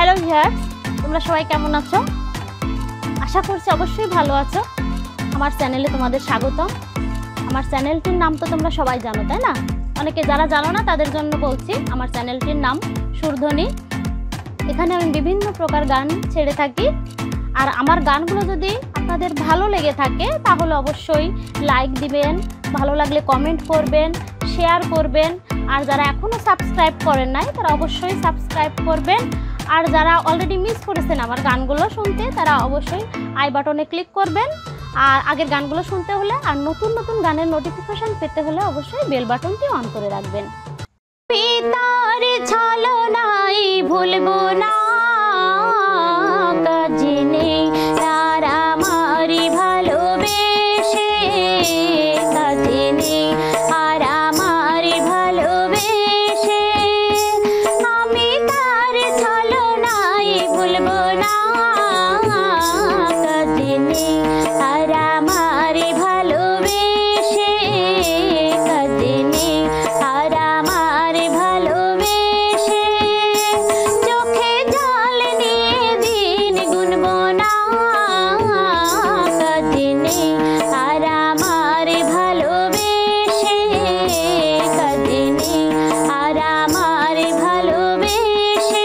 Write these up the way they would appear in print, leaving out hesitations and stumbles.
Hello viewers, তোমরা সবাই কেমন আছো? আশা করছি অবশ্যই ভালো আছো। আমার চ্যানেলে তোমাদের স্বাগতম। আমার চ্যানেলটির নাম তো তোমরা সবাই জানো, তাই না? অনেকে যারা জানো না তাদের জন্য বলছি, আমার চ্যানেলটির নাম সুরধ্বনি। এখানে আমি বিভিন্ন প্রকার গান ছেড়ে থাকি। আর আমার গানগুলো যদি আপনাদের ভালো লেগে থাকে তাহলে অবশ্যই লাইক দিবেন, ভালো লাগলে কমেন্ট করবেন, শেয়ার করবেন। আর যারা এখনও সাবস্ক্রাইব করেন নাই তারা অবশ্যই সাবস্ক্রাইব করবেন। আর যারা অলরেডি মিস করেছেন আমার গানগুলো শুনতে তারা অবশ্যই আই বাটনে ক্লিক করবেন। আর আগের গানগুলো শুনতে হলে আর নতুন নতুন গানের নোটিফিকেশন পেতে হলে অবশ্যই বেল বাটনটি অন করে রাখবেন। পিতার ছলনাই ভুলবো না, কাজে নেই তার আমারই ভালোবেসে, কাজে নেই আর আমারই ভালোবেসে। আমি তার ছলনাই ভুলবো না, কাজে নেই আর আমারই ভালোবেসে, কাজে নেই আর আমারই ভালোবেসে। চোখে জল নিয়ে দিন গুনবো না, কাজে নেই আর আমারই ভালোবেসে, কাজে নেই আর আমারই ভালোবেসে।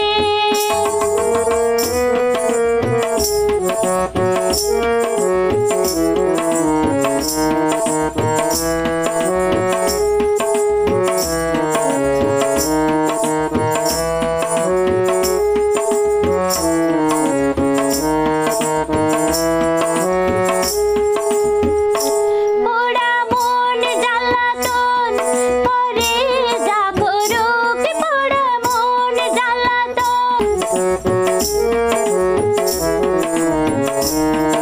পোড়া মন জ্বালাতন পরে যা করুক, পোড়া মন জ্বালাতন।